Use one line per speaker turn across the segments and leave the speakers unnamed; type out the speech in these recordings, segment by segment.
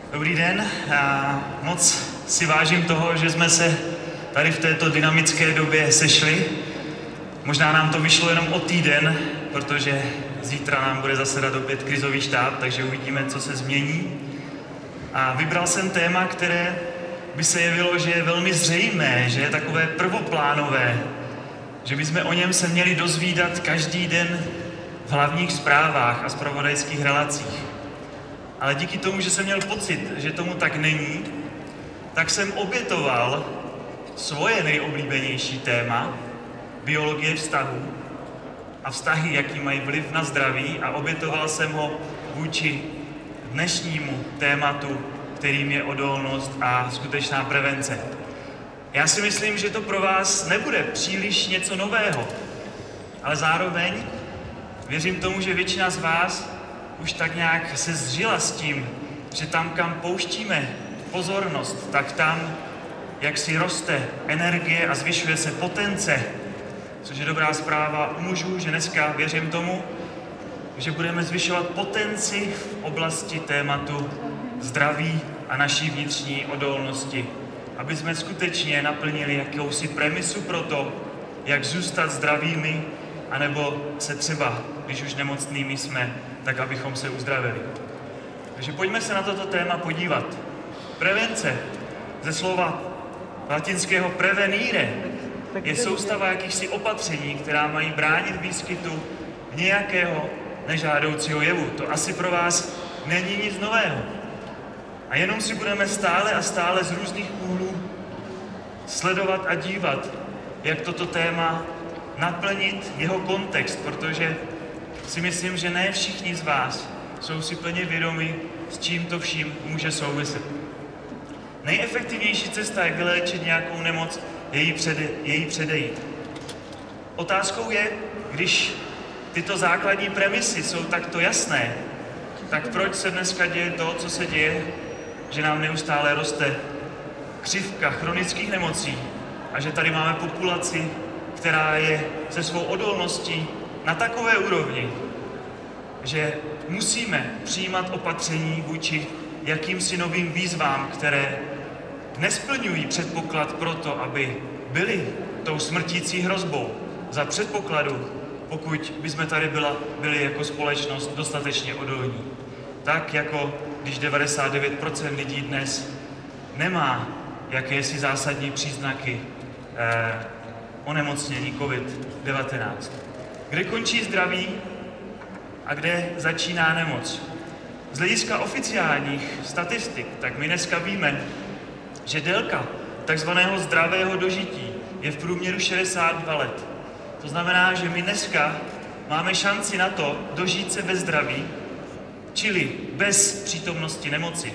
Dobrý den, moc si vážím toho, že jsme se tady v této dynamické době sešli. Možná nám to vyšlo jenom o týden, protože zítra nám bude zasedat opět krizový štáb, takže uvidíme, co se změní. A vybral jsem téma, které by se jevilo, že je velmi zřejmé, že je takové prvoplánové, že bychom o něm se měli dozvídat každý den v hlavních zprávách a zpravodajských relacích. Ale díky tomu, že jsem měl pocit, že tomu tak není, tak jsem obětoval svoje nejoblíbenější téma, biologie vztahů a vztahy, jaký mají vliv na zdraví, a obětoval jsem ho vůči dnešnímu tématu, kterým je odolnost a skutečná prevence. Já si myslím, že to pro vás nebude příliš něco nového, ale zároveň věřím tomu, že většina z vás už tak nějak se zžila s tím, že tam, kam pouštíme pozornost, tak tam, jak si roste energie a zvyšuje se potence, což je dobrá zpráva u mužů, že dneska věřím tomu, že budeme zvyšovat potenci v oblasti tématu zdraví a naší vnitřní odolnosti, aby jsme skutečně naplnili jakousi premisu pro to, jak zůstat zdravými, anebo se třeba, když už nemocnými jsme, tak abychom se uzdravili. Takže pojďme se na toto téma podívat. Prevence, ze slova latinského prevenire, je soustava jakýchsi opatření, která mají bránit výskytu nějakého nežádoucího jevu. To asi pro vás není nic nového. A jenom si budeme stále a stále z různých úhlů sledovat a dívat, jak toto téma naplnit jeho kontext, protože si myslím, že ne všichni z vás jsou si plně vědomi, s čím to vším může souviset. Nejefektivnější cesta, jak vyléčit nějakou nemoc, je jí předejít. Otázkou je, když tyto základní premisy jsou takto jasné, tak proč se dneska děje to, co se děje, že nám neustále roste křivka chronických nemocí a že tady máme populaci, která je se svou odolností na takové úrovni, že musíme přijímat opatření vůči jakýmsi novým výzvám, které nesplňují předpoklad pro to, aby byly tou smrtící hrozbou, za předpokladu, pokud bychom tady byli jako společnost dostatečně odolní. Tak jako když 99% lidí dnes nemá jakési zásadní příznaky onemocnění COVID-19. Kde končí zdraví a kde začíná nemoc? Z hlediska oficiálních statistik, tak my dneska víme, že délka takzvaného zdravého dožití je v průměru 62 let. To znamená, že my dneska máme šanci na to dožít se bez zdraví, čili bez přítomnosti nemoci,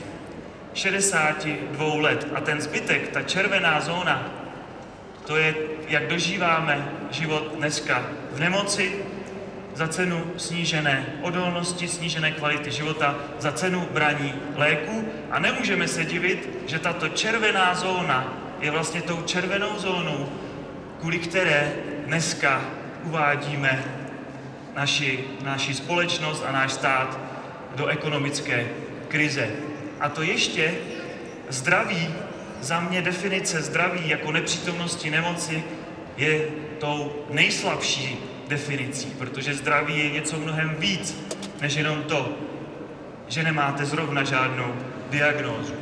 62 let. A ten zbytek, ta červená zóna, to je, jak dožíváme život dneska v nemoci, za cenu snížené odolnosti, snížené kvality života, za cenu braní léků. A nemůžeme se divit, že tato červená zóna je vlastně tou červenou zónou, kvůli které dneska uvádíme naši společnost a náš stát do ekonomické krize. A to ještě zdraví, za mě definice zdraví jako nepřítomnosti nemoci je tou nejslabší definicí, protože zdraví je něco mnohem víc, než jenom to, že nemáte zrovna žádnou diagnózu.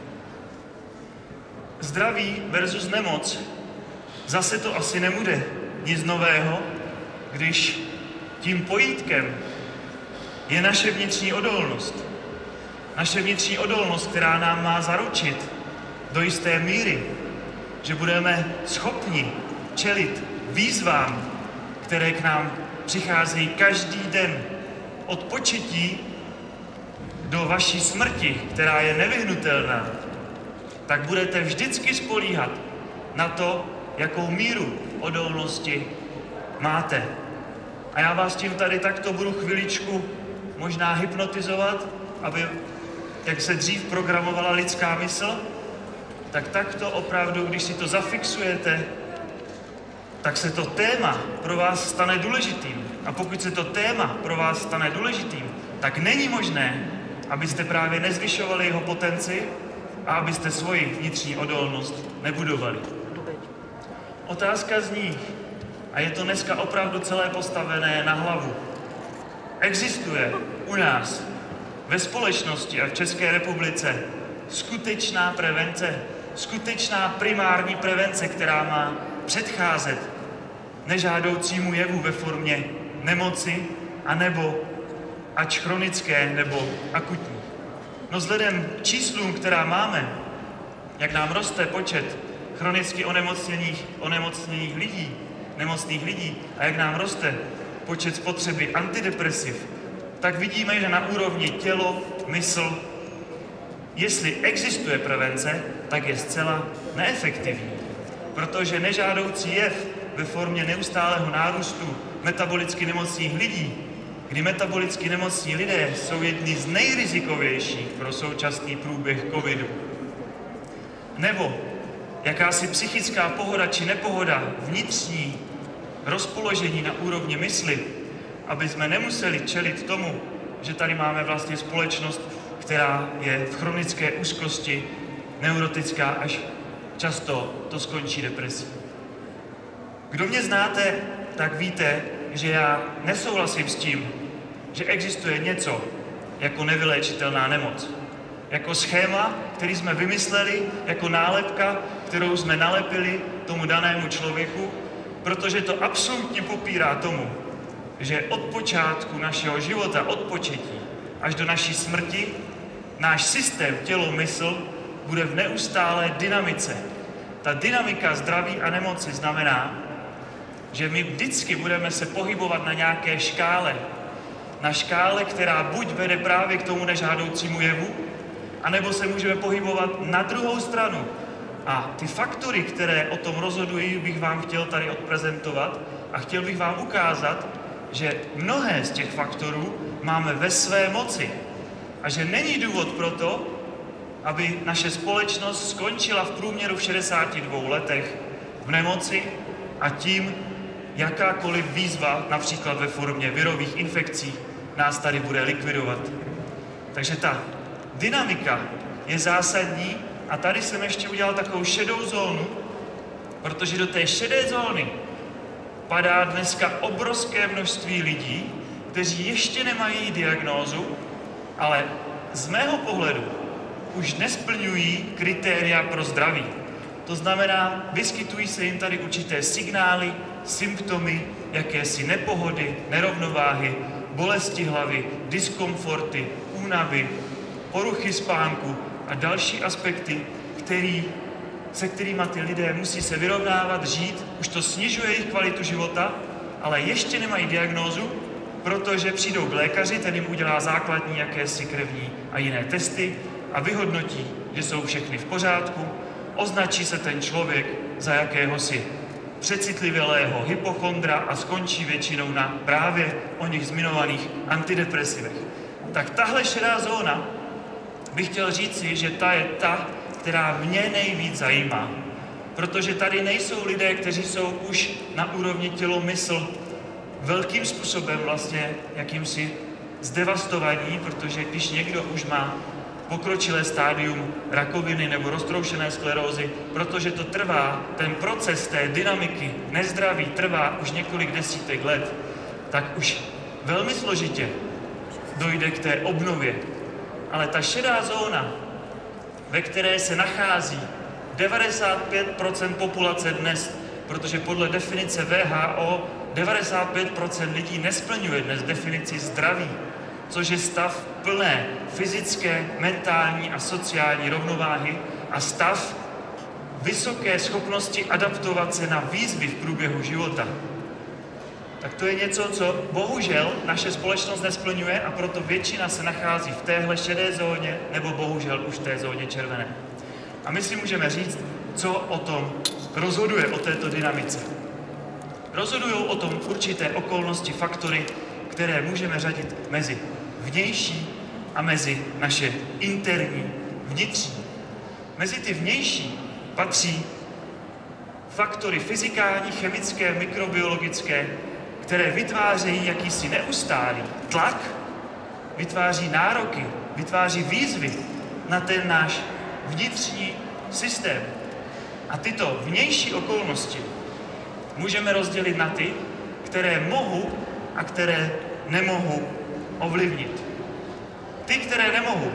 Zdraví versus nemoc, zase to asi nebude nic nového, když tím pojítkem je naše vnitřní odolnost. Naše vnitřní odolnost, která nám má zaručit do jisté míry, že budeme schopni čelit výzvám, které k nám přicházejí každý den, od početí do vaší smrti, která je nevyhnutelná, tak budete vždycky spolíhat na to, jakou míru odolnosti máte. A já vás tím tady takto budu chviličku možná hypnotizovat, aby, jak se dřív programovala lidská mysl, tak takto opravdu, když si to zafixujete, tak se to téma pro vás stane důležitým. A pokud se to téma pro vás stane důležitým, tak není možné, abyste právě nezvyšovali jeho potenci a abyste svoji vnitřní odolnost nebudovali. Otázka zní, a je to dneska opravdu celé postavené na hlavu. Existuje u nás ve společnosti a v České republice skutečná prevence, skutečná primární prevence, která má předcházet nežádoucímu jevu ve formě nemoci, anebo ať chronické, nebo akutní. No vzhledem k číslům, která máme, jak nám roste počet chronicky nemocných lidí a jak nám roste počet spotřeby antidepresiv, tak vidíme, že na úrovni tělo, mysl, jestli existuje prevence, tak je zcela neefektivní. Protože nežádoucí jev ve formě neustálého nárůstu metabolicky nemocných lidí, kdy metabolicky nemocní lidé jsou jedni z nejrizikovějších pro současný průběh covidu, nebo jakási psychická pohoda či nepohoda, vnitřní rozpoložení na úrovni mysli, aby jsme nemuseli čelit tomu, že tady máme vlastně společnost, která je v chronické úzkosti, neurotická, až často to skončí depresí. Kdo mě znáte, tak víte, že já nesouhlasím s tím, že existuje něco jako nevyléčitelná nemoc. Jako schéma, který jsme vymysleli, jako nálepka, kterou jsme nalepili tomu danému člověku, protože to absolutně popírá tomu, že od počátku našeho života, od početí až do naší smrti, náš systém tělo-mysl bude v neustálé dynamice. Ta dynamika zdraví a nemoci znamená, že my vždycky budeme se pohybovat na nějaké škále. Na škále, která buď vede právě k tomu nežádoucímu jevu, anebo se můžeme pohybovat na druhou stranu. A ty faktory, které o tom rozhodují, bych vám chtěl tady odprezentovat a chtěl bych vám ukázat, že mnohé z těch faktorů máme ve své moci a že není důvod pro to, aby naše společnost skončila v průměru v 62 letech v nemoci a tím jakákoliv výzva, například ve formě virových infekcí, nás tady bude likvidovat. Takže ta dynamika je zásadní a tady jsem ještě udělal takovou šedou zónu, protože do té šedé zóny padá dneska obrovské množství lidí, kteří ještě nemají diagnózu, ale z mého pohledu už nesplňují kritéria pro zdraví. To znamená, vyskytují se jim tady určité signály, symptomy, jakési nepohody, nerovnováhy, bolesti hlavy, diskomforty, únavy, poruchy spánku a další aspekty, se kterými ty lidé musí se vyrovnávat, žít, už to snižuje jejich kvalitu života, ale ještě nemají diagnózu, protože přijdou k lékaři, ten jim udělá základní jakési krevní a jiné testy a vyhodnotí, že jsou všechny v pořádku, označí se ten člověk za jakéhosi přecitlivělého hypochondra a skončí většinou na právě o nich zmiňovaných antidepresivech. Tak tahle šedá zóna bych chtěl říci, že ta je ta, která mě nejvíc zajímá. Protože tady nejsou lidé, kteří jsou už na úrovni tělo-mysl velkým způsobem vlastně jakýmsi zdevastovaní, protože když někdo už má pokročilé stádium rakoviny nebo roztroušené sklerózy, protože to trvá, ten proces té dynamiky nezdraví trvá už několik desítek let, tak už velmi složitě dojde k té obnově. Ale ta šedá zóna, ve které se nachází 95% populace dnes, protože podle definice WHO 95% lidí nesplňuje dnes definici zdraví, což je stav plné fyzické, mentální a sociální rovnováhy a stav vysoké schopnosti adaptovat se na výzvy v průběhu života. Tak to je něco, co bohužel naše společnost nesplňuje a proto většina se nachází v téhle šedé zóně nebo bohužel už v té zóně červené. A my si můžeme říct, co o tom rozhoduje, o této dynamice. Rozhodují o tom určité okolnosti, faktory, které můžeme řadit mezi vnější a mezi naše interní, vnitřní. Mezi ty vnější patří faktory fyzikální, chemické, mikrobiologické, které vytvářejí jakýsi neustálý tlak vytváří nároky, vytváří výzvy na ten náš vnitřní systém. A tyto vnější okolnosti můžeme rozdělit na ty, které mohu a které nemohu ovlivnit. Ty, které nemohu,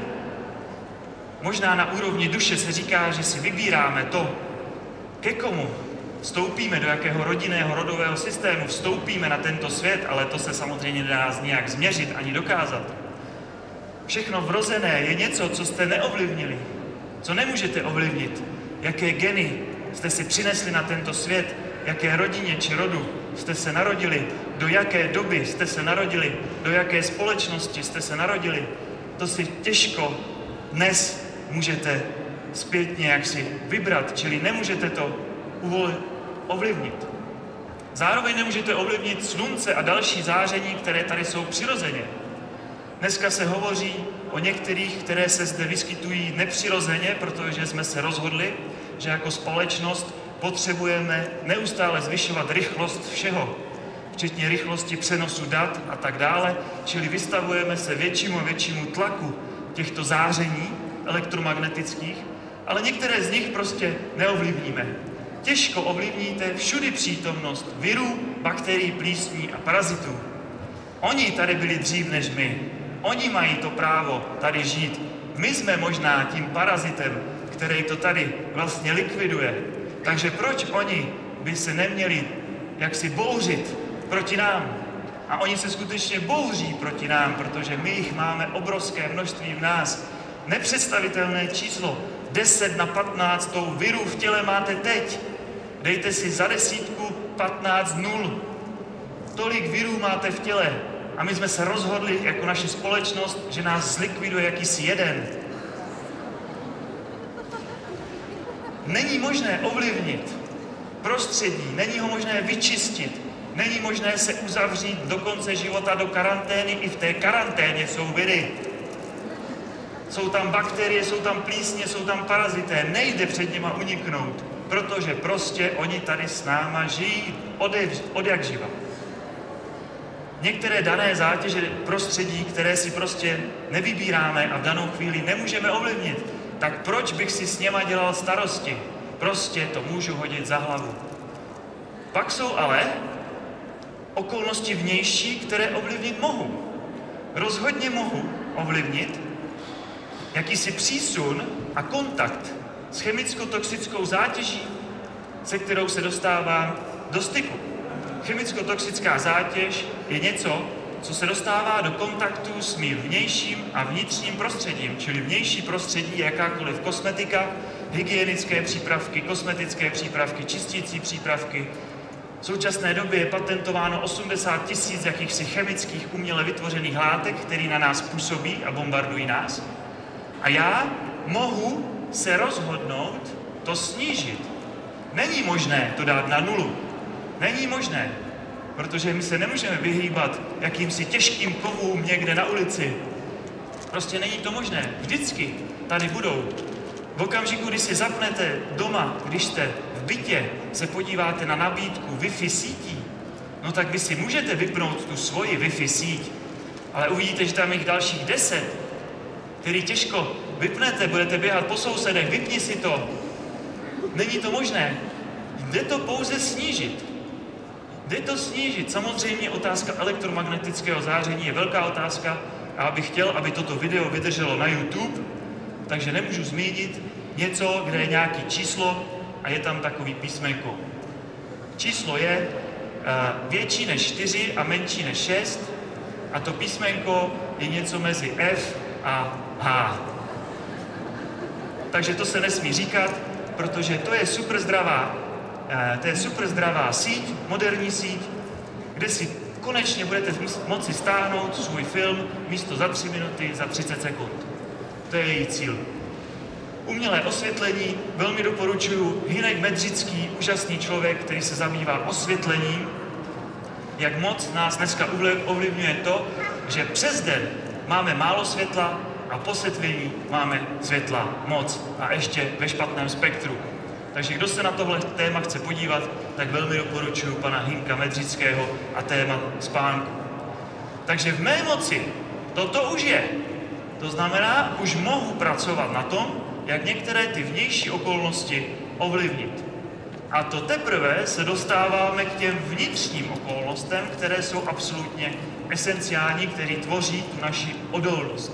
možná na úrovni duše se říká, že si vybíráme to, ke komu vstoupíme, do jakého rodinného, rodového systému vstoupíme na tento svět, ale to se samozřejmě nedá nějak změřit ani dokázat. Všechno vrozené je něco, co jste neovlivnili, co nemůžete ovlivnit. Jaké geny jste si přinesli na tento svět, jaké rodině či rodu jste se narodili, do jaké doby jste se narodili, do jaké společnosti jste se narodili, to si těžko dnes můžete zpětně jaksi vybrat, čili nemůžete to ovlivnit. Zároveň nemůžete ovlivnit slunce a další záření, které tady jsou přirozeně. Dneska se hovoří o některých, které se zde vyskytují nepřirozeně, protože jsme se rozhodli, že jako společnost potřebujeme neustále zvyšovat rychlost všeho, včetně rychlosti přenosu dat a tak dále, čili vystavujeme se většímu a většímu tlaku těchto záření elektromagnetických, ale některé z nich prostě neovlivníme. Těžko ovlivníte všudy přítomnost virů, bakterií, plísní a parazitů. Oni tady byli dřív než my. Oni mají to právo tady žít. My jsme možná tím parazitem, který to tady vlastně likviduje. Takže proč oni by se neměli jaksi bouřit proti nám? A oni se skutečně bouří proti nám, protože my jich máme obrovské množství v nás. Nepředstavitelné číslo. 10 na 15 virů v těle máte teď. Dejte si za 10 15 nul. Tolik virů máte v těle. A my jsme se rozhodli jako naše společnost, že nás zlikviduje jakýsi jeden. Není možné ovlivnit prostředí, není ho možné vyčistit, není možné se uzavřít do konce života do karantény, i v té karanténě jsou viry. Jsou tam bakterie, jsou tam plísně, jsou tam parazité, nejde před nima uniknout, protože prostě oni tady s náma žijí od jak živa. Některé dané zátěže prostředí, které si prostě nevybíráme a v danou chvíli nemůžeme ovlivnit, tak proč bych si s něma dělal starosti? Prostě to můžu hodit za hlavu. Pak jsou ale okolnosti vnější, které ovlivnit mohu. Rozhodně mohu ovlivnit jakýsi přísun a kontakt s chemicko-toxickou zátěží, se kterou se dostávám do styku. Chemicko-toxická zátěž je něco, co se dostává do kontaktu s mým vnějším a vnitřním prostředím, čili vnější prostředí je jakákoliv kosmetika, hygienické přípravky, kosmetické přípravky, čistící přípravky. V současné době je patentováno 80 000 jakýchsi chemických uměle vytvořených látek, které na nás působí a bombardují nás. A já mohu se rozhodnout to snížit. Není možné to dát na nulu. Není možné, protože my se nemůžeme vyhýbat jakýmsi těžkým kovům někde na ulici. Prostě není to možné. Vždycky tady budou. V okamžiku, kdy si zapnete doma, když jste v bytě, se podíváte na nabídku Wi-Fi sítí, no tak vy si můžete vypnout tu svoji Wi-Fi síť, ale uvidíte, že tam jich dalších 10, který těžko vypnete, budete běhat po sousedech, vypni si to. Není to možné. Jde to pouze snížit. Jde to snížit. Samozřejmě otázka elektromagnetického záření je velká otázka a abych chtěl, aby toto video vydrželo na YouTube, takže nemůžu zmínit něco, kde je nějaké číslo a je tam takový písmenko. Číslo je větší než 4 a menší než 6 a to písmenko je něco mezi F a H. Takže to se nesmí říkat, protože to je super zdravá síť, moderní síť, kde si konečně budete moci stáhnout svůj film místo za 3 minuty, za 30 sekund. To je její cíl. Umělé osvětlení velmi doporučuju. Hynek Medřický, úžasný člověk, který se zabývá osvětlením, jak moc nás dneska ovlivňuje to, že přes den máme málo světla a po setvení máme světla moc a ještě ve špatném spektru. Takže kdo se na tohle téma chce podívat, tak velmi doporučuji pana Hynka Medřického a téma spánku. Takže v mé moci toto už je. To znamená, už mohu pracovat na tom, jak některé ty vnější okolnosti ovlivnit. A to teprve se dostáváme k těm vnitřním okolnostem, které jsou absolutně esenciální, které tvoří tu naši odolnost.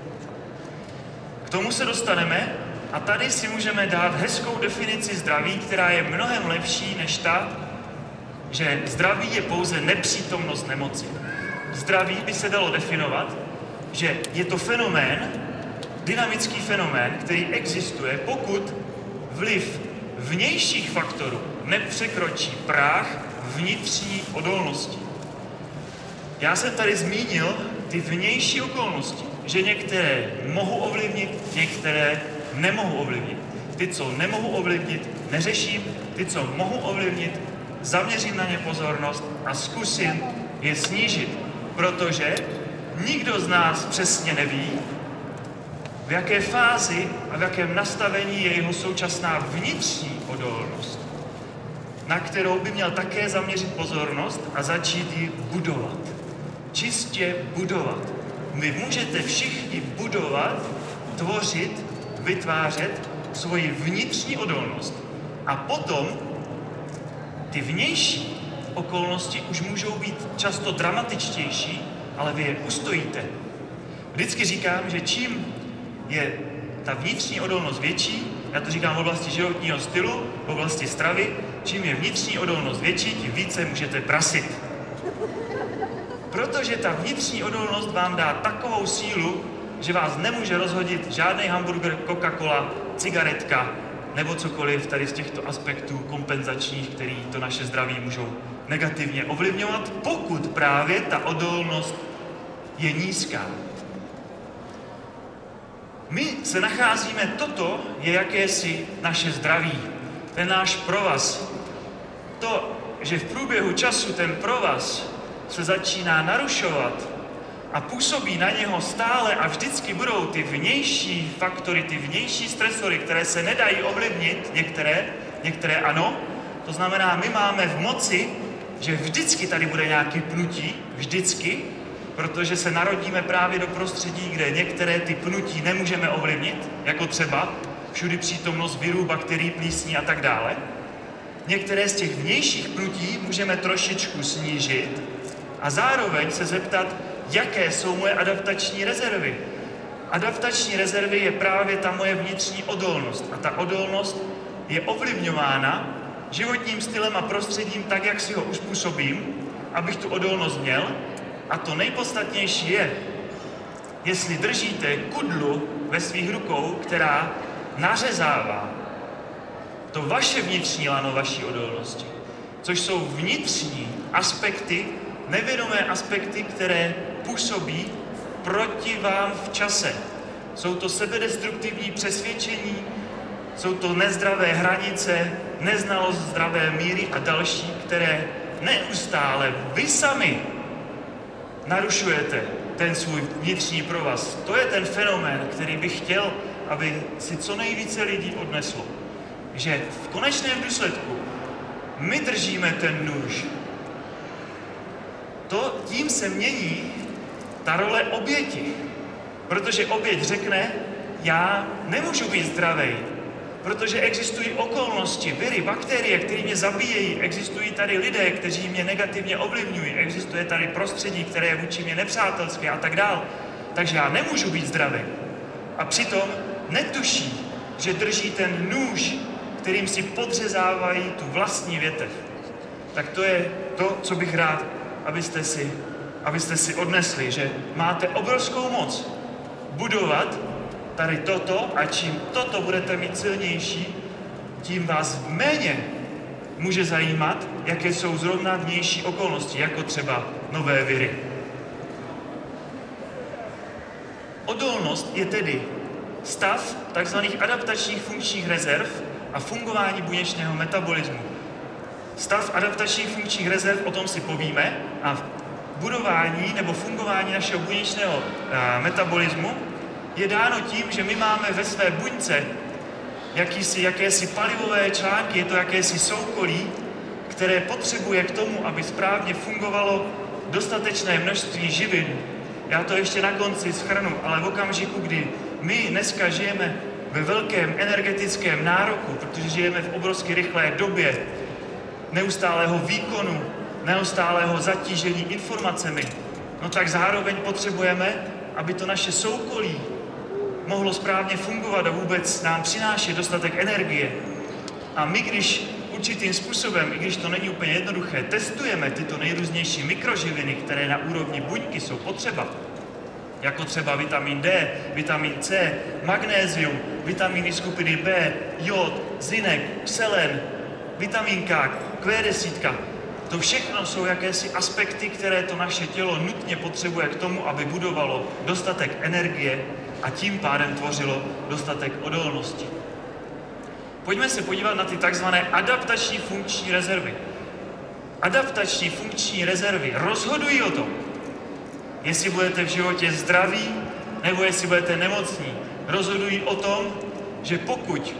K tomu se dostaneme a tady si můžeme dát hezkou definici zdraví, která je mnohem lepší než ta, že zdraví je pouze nepřítomnost nemoci. Zdraví by se dalo definovat, že je to fenomén, dynamický fenomén, který existuje, pokud vliv vnějších faktorů nepřekročí práh vnitřní odolnosti. Já jsem tady zmínil ty vnější okolnosti, že některé mohu ovlivnit, některé nemohu ovlivnit. Ty, co nemohu ovlivnit, neřeším, ty, co mohu ovlivnit, zaměřím na ně pozornost a zkusím je snížit, protože nikdo z nás přesně neví, v jaké fázi a v jakém nastavení je jeho současná vnitřní odolnost, na kterou by měl také zaměřit pozornost a začít ji budovat. Čistě budovat. Vy můžete všichni budovat, tvořit, vytvářet svoji vnitřní odolnost. A potom ty vnější okolnosti už můžou být často dramatičtější, ale vy je ustojíte. Vždycky říkám, že čím je ta vnitřní odolnost větší, já to říkám v oblasti životního stylu, v oblasti stravy, čím je vnitřní odolnost větší, tím více můžete prasit. Protože ta vnitřní odolnost vám dá takovou sílu, že vás nemůže rozhodit žádný hamburger, Coca-Cola, cigaretka nebo cokoliv tady z těchto aspektů kompenzačních, který to naše zdraví můžou negativně ovlivňovat, pokud právě ta odolnost je nízká. My se nacházíme, toto je jakési naše zdraví, ten náš provaz. To, že v průběhu času ten provaz se začíná narušovat a působí na něho stále a vždycky budou ty vnější faktory, ty vnější stresory, které se nedají ovlivnit, některé ano. To znamená, my máme v moci, že vždycky tady bude nějaký pnutí, vždycky, protože se narodíme právě do prostředí, kde některé ty pnutí nemůžeme ovlivnit, jako třeba všudy přítomnost virů, bakterií, plísní a tak dále. Některé z těch vnějších pnutí můžeme trošičku snížit a zároveň se zeptat, jaké jsou moje adaptační rezervy. Adaptační rezervy je právě ta moje vnitřní odolnost. A ta odolnost je ovlivňována životním stylem a prostředím tak, jak si ho uspůsobím, abych tu odolnost měl. A to nejpodstatnější je, jestli držíte kudlu ve svých rukou, která nařezává to vaše vnitřní lano vaší odolnosti, což jsou vnitřní aspekty, nevědomé aspekty, které působí proti vám v čase. Jsou to sebedestruktivní přesvědčení, jsou to nezdravé hranice, neznalost zdravé míry a další, které neustále vy sami narušujete ten svůj vnitřní provaz. To je ten fenomén, který bych chtěl, aby si co nejvíce lidí odneslo. Že v konečném důsledku my držíme ten nůž. Tím se mění ta role oběti. Protože oběť řekne, já nemůžu být zdravý, protože existují okolnosti, viry, bakterie, které mě zabíjejí, existují tady lidé, kteří mě negativně ovlivňují, existuje tady prostředí, které je vůči mě nepřátelské a tak dál. Takže já nemůžu být zdravý. A přitom netuší, že drží ten nůž, kterým si podřezávají tu vlastní větev. Tak to je to, co bych rád, abyste si odnesli, že máte obrovskou moc budovat tady toto a čím toto budete mít silnější, tím vás méně může zajímat, jaké jsou zrovna vnější okolnosti, jako třeba nové viry. Odolnost je tedy stav tzv. Adaptačních funkčních rezerv a fungování buněčného metabolismu. Stav adaptačních funkčních rezerv, o tom si povíme, a budování nebo fungování našeho buněčného metabolismu je dáno tím, že my máme ve své buňce jakési palivové články, je to jakési soukolí, které potřebuje k tomu, aby správně fungovalo dostatečné množství živin, já to ještě na konci shrnu, ale v okamžiku, kdy my dneska žijeme ve velkém energetickém nároku, protože žijeme v obrovsky rychlé době neustálého výkonu, neustálého zatížení informacemi, no tak zároveň potřebujeme, aby to naše soukolí mohlo správně fungovat a vůbec nám přinášet dostatek energie. A my, když určitým způsobem, i když to není úplně jednoduché, testujeme tyto nejrůznější mikroživiny, které na úrovni buňky jsou potřeba, jako třeba vitamin D, vitamin C, magnézium, vitaminy skupiny B, jod, zinek, selen, vitamin K, Q10. To všechno jsou jakési aspekty, které to naše tělo nutně potřebuje k tomu, aby budovalo dostatek energie a tím pádem tvořilo dostatek odolnosti. Pojďme se podívat na ty takzvané adaptační funkční rezervy. Adaptační funkční rezervy rozhodují o tom, jestli budete v životě zdraví, nebo jestli budete nemocní. Rozhodují o tom, že pokud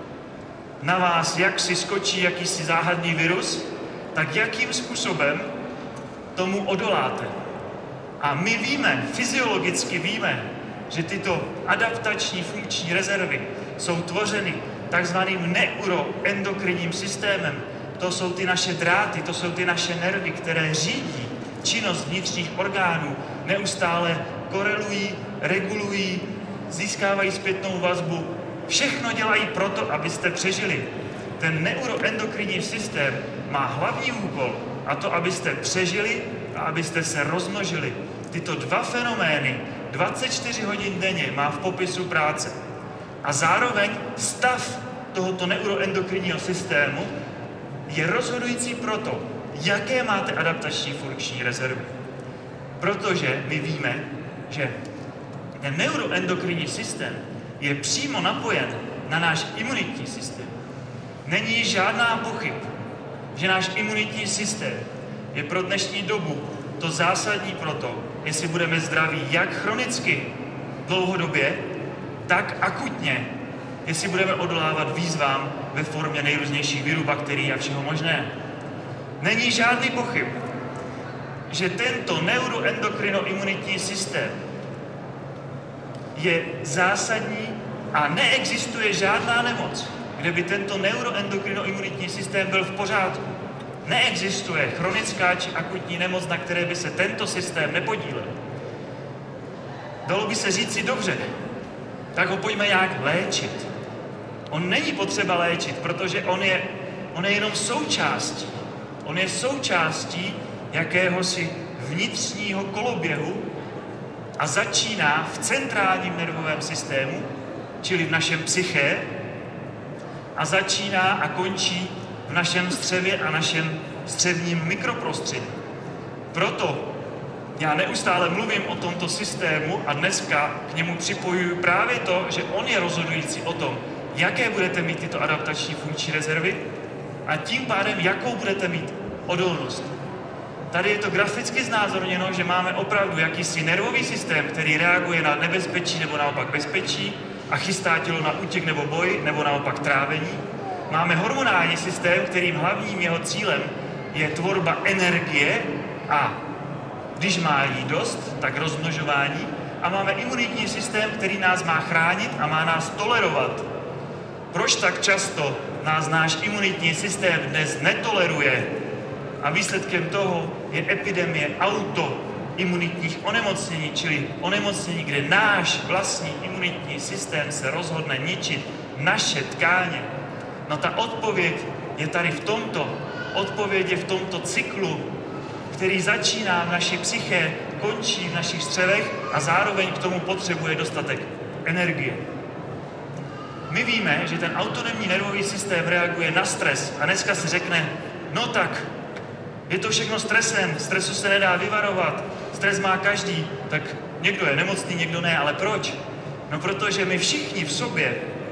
na vás jaksi skočí jakýsi záhadný virus, tak jakým způsobem tomu odoláte. A my víme, fyziologicky víme, že tyto adaptační funkční rezervy jsou tvořeny takzvaným neuroendokrinním systémem. To jsou ty naše dráty, to jsou ty naše nervy, které řídí činnost vnitřních orgánů, neustále korelují, regulují, získávají zpětnou vazbu. Všechno dělají proto, abyste přežili. Ten neuroendokrinní systém má hlavní úkol, a to, abyste přežili a abyste se rozmnožili. Tyto dva fenomény 24 hodin denně má v popisu práce. A zároveň stav tohoto neuroendokrinního systému je rozhodující pro to, jaké máte adaptační funkční rezervy. Protože my víme, že ten neuroendokrinní systém je přímo napojen na náš imunitní systém. Není žádná pochyb, že náš imunitní systém je pro dnešní dobu to zásadní pro to, jestli budeme zdraví jak chronicky, dlouhodobě, tak akutně, jestli budeme odolávat výzvám ve formě nejrůznějších virů, bakterií a všeho možného. Není žádný pochyb, že tento neuroendokrinoimunitní systém je zásadní a neexistuje žádná nemoc, kde by tento neuroendokrinoimunitní systém byl v pořádku. Neexistuje chronická či akutní nemoc, na které by se tento systém nepodílel. Dalo by se říci dobře, tak ho pojďme nějak léčit. On není potřeba léčit, protože on je jenom součástí. On je součástí jakéhosi vnitřního koloběhu a začíná v centrálním nervovém systému, čili v našem psyché, a začíná a končí v našem střevě a našem střevním mikroprostředí. Proto já neustále mluvím o tomto systému a dneska k němu připojuji právě to, že on je rozhodující o tom, jaké budete mít tyto adaptační funkční rezervy a tím pádem, jakou budete mít odolnost. Tady je to graficky znázorněno, že máme opravdu jakýsi nervový systém, který reaguje na nebezpečí nebo naopak bezpečí a chystá tělo na útěk nebo boj, nebo naopak trávení. Máme hormonální systém, kterým hlavním jeho cílem je tvorba energie a když má jí dost, tak rozmnožování. A máme imunitní systém, který nás má chránit a má nás tolerovat. Proč tak často nás náš imunitní systém dnes netoleruje? A výsledkem toho je epidemie autoimunitních onemocnění, čili onemocnění, kde náš vlastní imunitní systém se rozhodne ničit naše tkáně. No ta odpověď je tady v tomto. Odpověď je v tomto cyklu, který začíná v naší psyché, končí v našich střevech a zároveň k tomu potřebuje dostatek energie. My víme, že ten autonomní nervový systém reaguje na stres a dneska se řekne, no tak, je to všechno stresem, stresu se nedá vyvarovat, stres má každý, tak někdo je nemocný, někdo ne, ale proč? No protože my všichni v sobě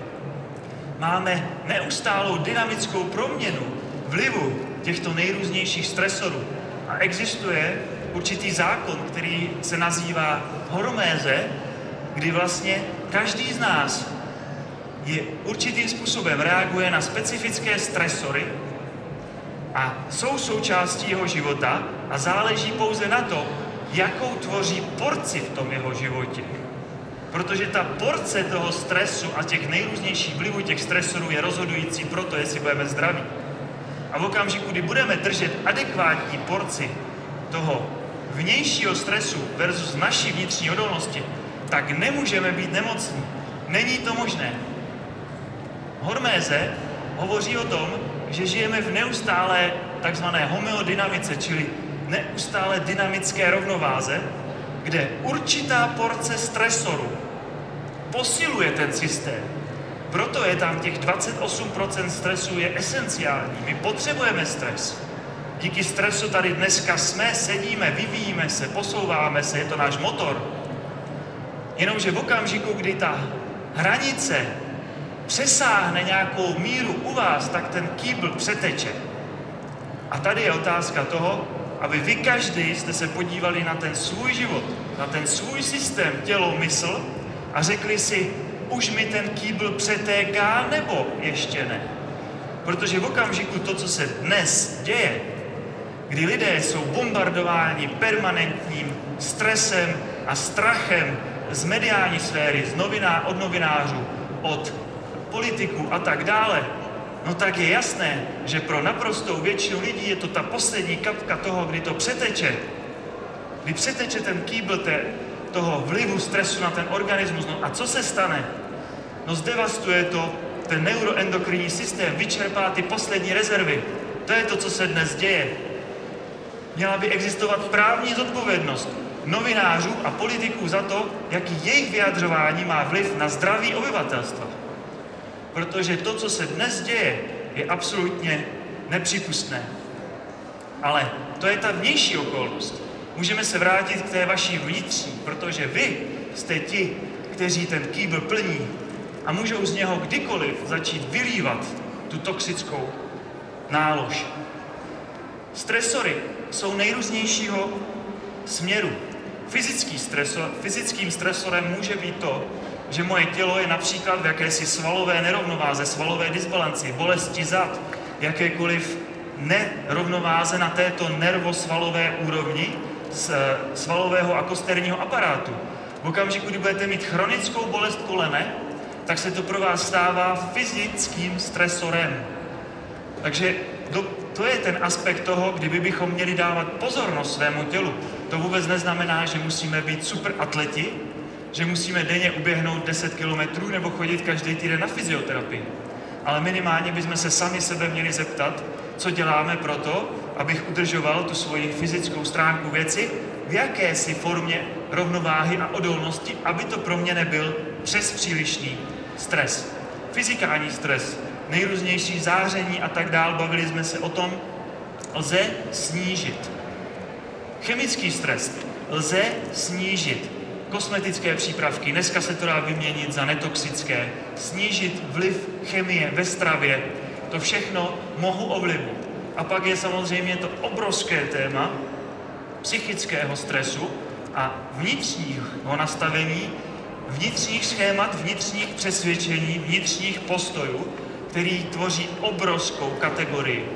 máme neustálou dynamickou proměnu vlivu těchto nejrůznějších stresorů. A existuje určitý zákon, který se nazývá horméze, kdy vlastně každý z nás je určitým způsobem reaguje na specifické stresory a jsou součástí jeho života a záleží pouze na to, jakou tvoří porci v tom jeho životě. Protože ta porce toho stresu a těch nejrůznějších vlivů těch stresorů je rozhodující pro to, jestli budeme zdraví. A v okamžiku, kdy budeme držet adekvátní porci toho vnějšího stresu versus naší vnitřní odolnosti, tak nemůžeme být nemocní. Není to možné. Horméze hovoří o tom, že žijeme v neustálé takzvané homeodynamice, čili neustále dynamické rovnováze, kde určitá porce stresoru posiluje ten systém. Proto je tam těch 28% stresu je esenciální. My potřebujeme stres. Díky stresu tady dneska jsme, sedíme, vyvíjíme se, posouváme se, je to náš motor. Jenomže v okamžiku, kdy ta hranice přesáhne nějakou míru u vás, tak ten kýbl přeteče. A tady je otázka toho, aby vy každý jste se podívali na ten svůj život, na ten svůj systém, tělo, mysl a řekli si, už mi ten kýbl přetéká, nebo ještě ne. Protože v okamžiku to, co se dnes děje, kdy lidé jsou bombardováni permanentním stresem a strachem z mediální sféry, od novinářů, od politiků a tak dále, no tak je jasné, že pro naprostou většinu lidí je to ta poslední kapka toho, kdy to přeteče. Kdy přeteče ten kýbl toho vlivu stresu na ten organismus. No a co se stane? No zdevastuje to ten neuroendokrinní systém, vyčerpá ty poslední rezervy. To je to, co se dnes děje. Měla by existovat právní zodpovědnost novinářů a politiků za to, jaký jejich vyjadřování má vliv na zdraví obyvatelstva. Protože to, co se dnes děje, je absolutně nepřípustné. Ale to je ta vnější okolnost. Můžeme se vrátit k té vaší vnitřní, protože vy jste ti, kteří ten kýbl plní a můžou z něho kdykoliv začít vylívat tu toxickou nálož. Stresory jsou nejrůznějšího směru. Fyzickým stresorem může být to, že moje tělo je například v jakési svalové nerovnováze, svalové disbalanci, bolesti zad, jakékoliv nerovnováze na této nervosvalové úrovni z svalového a kosterního aparátu. V okamžiku, kdy budete mít chronickou bolest kolene, tak se to pro vás stává fyzickým stresorem. Takže to je ten aspekt toho, kdyby bychom měli dávat pozornost svému tělu. To vůbec neznamená, že musíme být super atleti, že musíme denně uběhnout 10 kilometrů nebo chodit každý týden na fyzioterapii. Ale minimálně bychom se sami sebe měli zeptat, co děláme pro to, abych udržoval tu svoji fyzickou stránku věci v jakési formě rovnováhy a odolnosti, aby to pro mě nebyl přes přílišný stres. Fyzikální stres, nejrůznější záření a tak dál, bavili jsme se o tom, lze snížit. Chemický stres lze snížit. Kosmetické přípravky, dneska se to dá vyměnit za netoxické, snížit vliv chemie ve stravě, to všechno mohu ovlivnit. A pak je samozřejmě to obrovské téma psychického stresu a vnitřního nastavení, vnitřních schémat, vnitřních přesvědčení, vnitřních postojů, který tvoří obrovskou kategorii.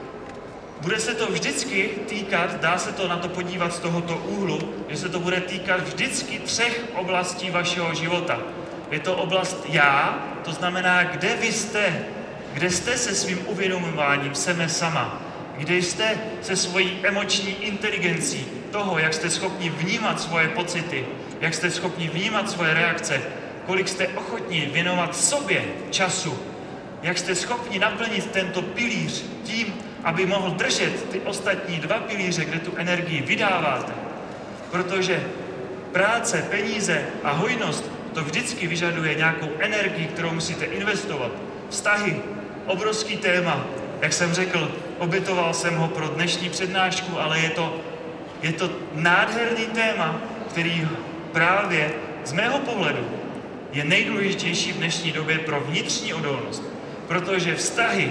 Bude se to vždycky týkat, dá se to na to podívat z tohoto úhlu, že se to bude týkat vždycky 3 oblastí vašeho života. Je to oblast já, to znamená, kde vy jste, kde jste se svým uvědomováním sebe sama, kde jste se svojí emoční inteligencí, toho, jak jste schopni vnímat svoje pocity, jak jste schopni vnímat svoje reakce, kolik jste ochotni věnovat sobě času, jak jste schopni naplnit tento pilíř tím, aby mohl držet ty ostatní 2 pilíře, kde tu energii vydáváte. Protože práce, peníze a hojnost to vždycky vyžaduje nějakou energii, kterou musíte investovat. Vztahy, obrovský téma. Jak jsem řekl, obětoval jsem ho pro dnešní přednášku, ale je to nádherný téma, který právě z mého pohledu je nejdůležitější v dnešní době pro vnitřní odolnost. Protože vztahy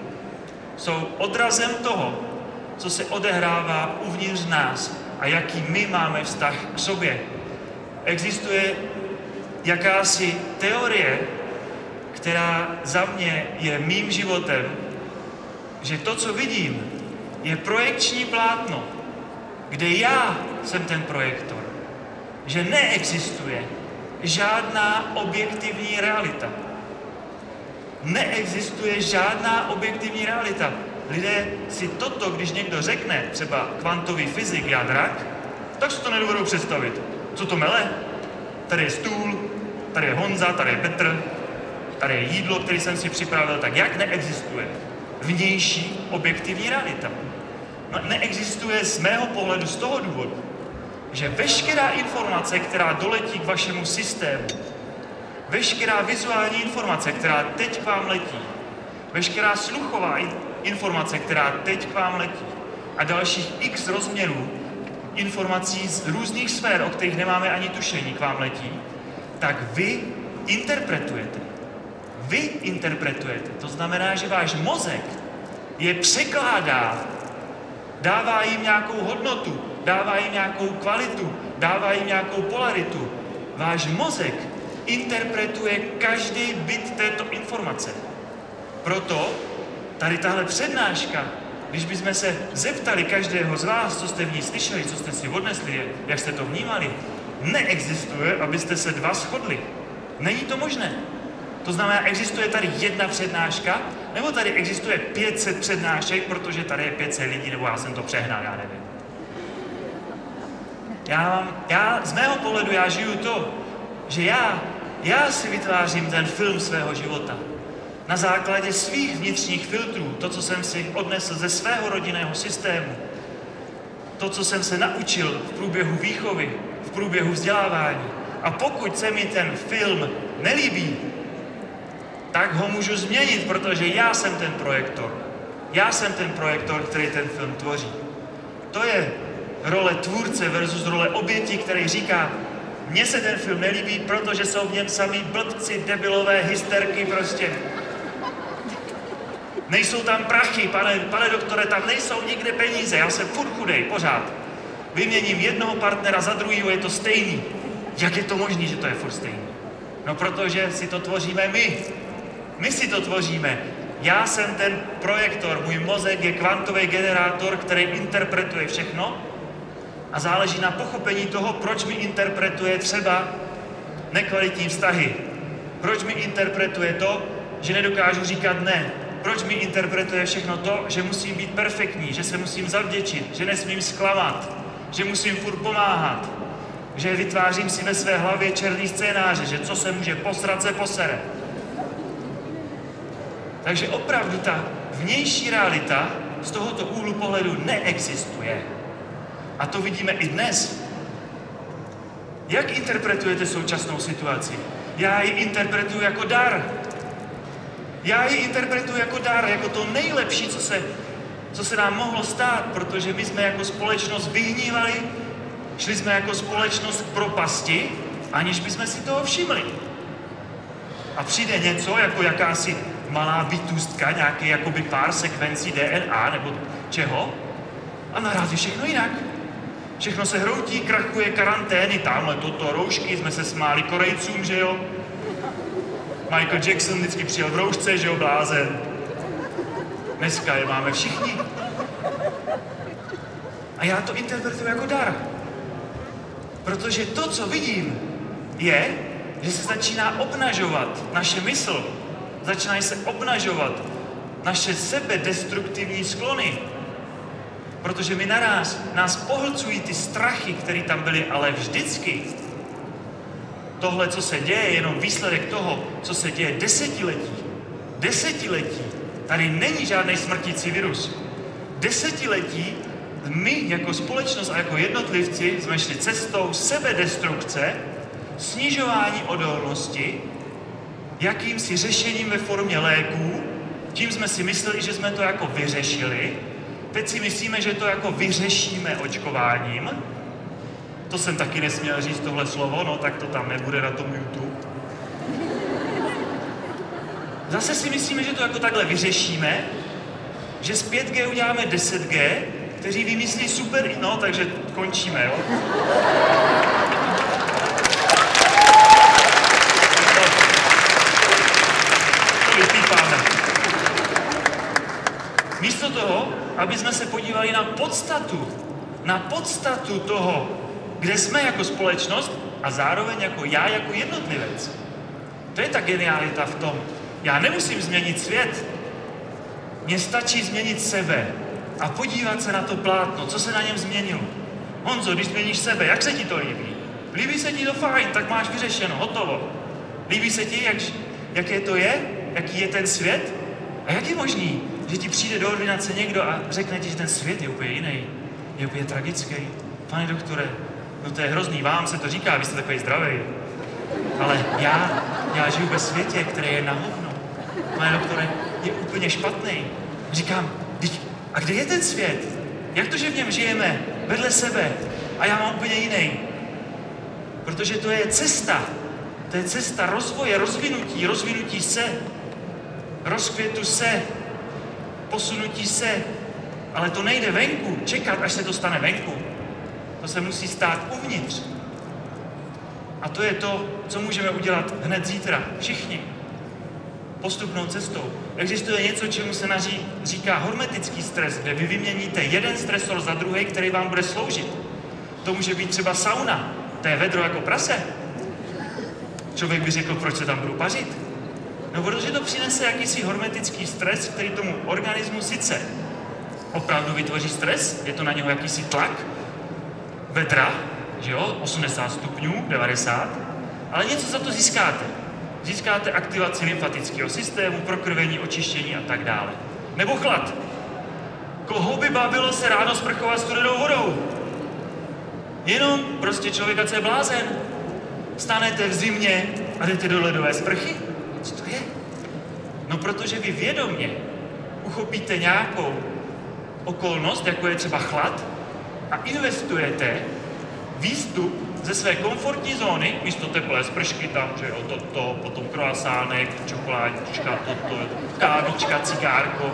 jsou odrazem toho, co se odehrává uvnitř nás a jaký my máme vztah k sobě. Existuje jakási teorie, která za mě je mým životem, že to, co vidím, je projekční plátno, kde já jsem ten projektor. Že neexistuje žádná objektivní realita. Neexistuje žádná objektivní realita. Lidé si toto, když někdo řekne, třeba kvantový fyzik, já drak, tak si to nedovedou představit. Co to mele? Tady je stůl, tady je Honza, tady je Petr, tady je jídlo, které jsem si připravil. Tak jak neexistuje vnější objektivní realita? No, neexistuje z mého pohledu z toho důvodu, že veškerá informace, která doletí k vašemu systému, veškerá vizuální informace, která teď k vám letí, veškerá sluchová informace, která teď k vám letí a dalších x rozměrů informací z různých sfér, o kterých nemáme ani tušení, k vám letí, tak vy interpretujete. Vy interpretujete. To znamená, že váš mozek je překládá, dává jim nějakou hodnotu, dává jim nějakou kvalitu, dává jim nějakou polaritu. Váš mozek interpretuje každý bit této informace. Proto tady tahle přednáška, když bychom se zeptali každého z vás, co jste v ní slyšeli, co jste si odnesli, jak jste to vnímali, neexistuje, abyste se dva shodli. Není to možné. To znamená, existuje tady jedna přednáška, nebo tady existuje 500 přednášek, protože tady je 500 lidí, nebo já jsem to přehnal, já nevím. Já z mého pohledu, já žiju to, že já si vytvářím ten film svého života. Na základě svých vnitřních filtrů, to, co jsem si odnesl ze svého rodinného systému, to, co jsem se naučil v průběhu výchovy, v průběhu vzdělávání. A pokud se mi ten film nelíbí, tak ho můžu změnit, protože já jsem ten projektor. Já jsem ten projektor, který ten film tvoří. To je role tvůrce versus role oběti, který říká, mně se ten film nelíbí, protože jsou v něm samý blbci, debilové, hysterky prostě. Nejsou tam prachy, pane doktore, tam nejsou nikde peníze, já jsem furt chudej, pořád. Vyměním jednoho partnera za druhýho, je to stejný. Jak je to možné, že to je furt stejný? No protože si to tvoříme my. My si to tvoříme. Já jsem ten projektor, můj mozek je kvantový generátor, který interpretuje všechno a záleží na pochopení toho, proč mi interpretuje třeba nekvalitní vztahy. Proč mi interpretuje to, že nedokážu říkat ne. Proč mi interpretuje všechno to, že musím být perfektní, že se musím zavděčit, že nesmím zklamat, že musím furt pomáhat, že vytvářím si ve své hlavě černý scénáře, že co se může posrat, se posere. Takže opravdu ta vnější realita z tohoto úhlu pohledu neexistuje. A to vidíme i dnes. Jak interpretujete současnou situaci? Já ji interpretuji jako dar. Já ji interpretuji jako dar, jako to nejlepší, co se nám mohlo stát, protože my jsme jako společnost vyhnívali, šli jsme jako společnost k propasti, aniž bychom si toho všimli. A přijde něco, jako jakási malá bytůstka, nějaký jakoby pár sekvencí DNA nebo čeho, a naraz je všechno jinak. Všechno se hroutí, krachuje, karantény, tamhle toto, roušky, jsme se smáli Korejcům, že jo? Michael Jackson vždycky přijel v roušce, že jo, blázen. Dneska je máme všichni. A já to interpretuji jako dar. Protože to, co vidím, je, že se začíná obnažovat naše mysl. Začínají se obnažovat naše sebedestruktivní sklony. Protože my nás pohlcují ty strachy, které tam byly, ale vždycky. Tohle, co se děje, je jenom výsledek toho, co se děje desetiletí. Desetiletí. Tady není žádný smrtící virus. Desetiletí my jako společnost a jako jednotlivci jsme šli cestou sebedestrukce, snižování odolnosti, jakýmsi řešením ve formě léků. Tím jsme si mysleli, že jsme to jako vyřešili. Teď si myslíme, že to jako vyřešíme očkováním. To jsem taky nesměl říct tohle slovo, no tak to tam nebude na tom YouTube. Zase si myslíme, že to jako takhle vyřešíme, že z 5G uděláme 10G, kteří vymyslí super, no takže končíme, jo. To vypípáme. Místo toho, aby jsme se podívali na podstatu na podstatu toho, kde jsme jako společnost a zároveň jako já, jako jednotlivec. To je ta genialita v tom. Já nemusím změnit svět. Mně stačí změnit sebe a podívat se na to plátno, co se na něm změnilo. Honzo, když změníš sebe, jak se ti to líbí? Líbí se ti to fajn, tak máš vyřešeno, hotovo. Líbí se ti, jaké to je? Jaký je ten svět? A jak je možný, že ti přijde do ordinace někdo a řekne ti, že ten svět je úplně jiný, je úplně tragický? Pane doktore, no to je hrozný, vám se to říká, vy jste takový zdravý. Ale já žiju ve světě, který je na hovno. Pane doktore, je úplně špatný. Říkám, a kde je ten svět? Jak to, že v něm žijeme vedle sebe a já mám úplně jiný? Protože to je cesta. To je cesta rozvoje, rozvinutí se, rozkvětu se, posunutí se. Ale to nejde venku, čekat, až se to stane venku. To se musí stát uvnitř. A to je to, co můžeme udělat hned zítra. Všichni. Postupnou cestou. Existuje něco, čemu se říká hormetický stres, kde vy vyměníte jeden stresor za druhý, který vám bude sloužit. To může být třeba sauna. To je vedro jako prase. Člověk by řekl, proč se tam budu pařit? No, protože to přinese jakýsi hormetický stres, který tomu organismu sice opravdu vytvoří stres, je to na něho jakýsi tlak, vedra, že jo, 80 stupňů, 90, ale něco za to získáte. Získáte aktivaci lymfatického systému, prokrvení, očištění a tak dále. Nebo chlad. Koho by bavilo se ráno sprchovat studenou vodou? Jenom prostě člověka, co je blázen. Stanete v zimě a jdete do ledové sprchy? Co to je? No, protože vy vědomě uchopíte nějakou okolnost, jako je třeba chlad, a investujete výstup ze své komfortní zóny, místo teplé spršky tam, že jo, potom croissánek, čokoládička, kávička, cigárko.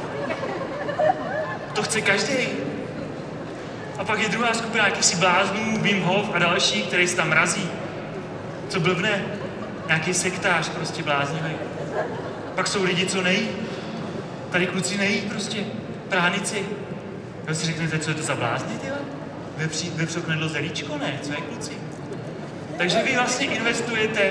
To chce každý. A pak je druhá skupina jakýchsi bláznů, Wim Hof a další, který se tam razí. Co blbne? Nějaký sektář, prostě bláznivý. Pak jsou lidi, co nejí. Tady kluci nejí prostě. Pránici. Vy si řeknete, co je to za blázny, tyhle? Vepřo knedlo zelíčko, ne? Co je, kluci? Takže vy vlastně investujete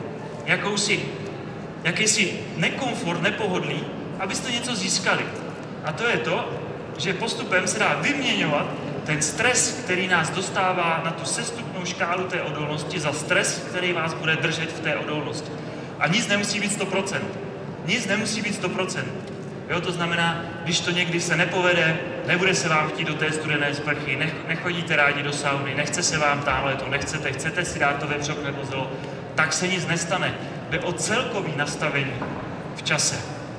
jakýsi nekomfort, nepohodlí, abyste něco získali. A to je to, že postupem se dá vyměňovat ten stres, který nás dostává na tu sestupnou škálu té odolnosti, za stres, který vás bude držet v té odolnosti. A nic nemusí být 100%. Nic nemusí být 100%. Jo, to znamená, když to někdy se nepovede, nebude se vám chtít do té studené sprchy, nechodíte rádi do sauny, nechce se vám tamhle to, chcete si dát to vepřo knedlo zelo, tak se nic nestane. Jde o celkový nastavení v čase.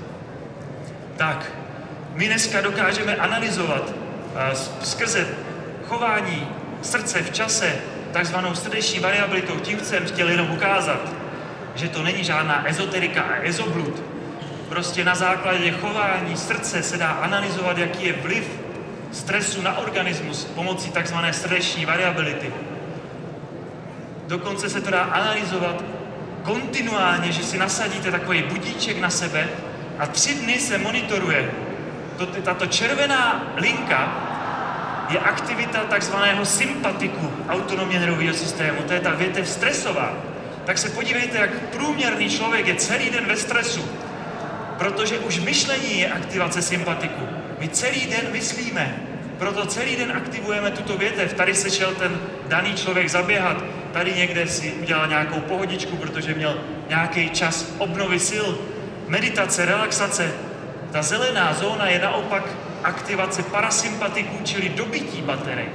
Tak, my dneska dokážeme analyzovat skrze chování srdce v čase, takzvanou srdeční variabilitou. Tím jsem chtěl jenom ukázat, že to není žádná ezoterika a ezoblud. Prostě na základě chování srdce se dá analyzovat, jaký je vliv stresu na organismus pomocí takzvané srdeční variability. Dokonce se to dá analyzovat kontinuálně, že si nasadíte takový budíček na sebe a 3 dny se monitoruje. Tato červená linka je aktivita takzvaného sympatiku autonomie nervového systému. To je ta větev stresová. Tak se podívejte, jak průměrný člověk je celý den ve stresu. Protože už myšlení je aktivace sympatiku. My celý den myslíme, proto celý den aktivujeme tuto větev. Tady se šel ten daný člověk zaběhat, tady někde si udělal nějakou pohodičku, protože měl nějaký čas obnovy sil, meditace, relaxace. Ta zelená zóna je naopak aktivace parasympatiků, čili dobytí baterek.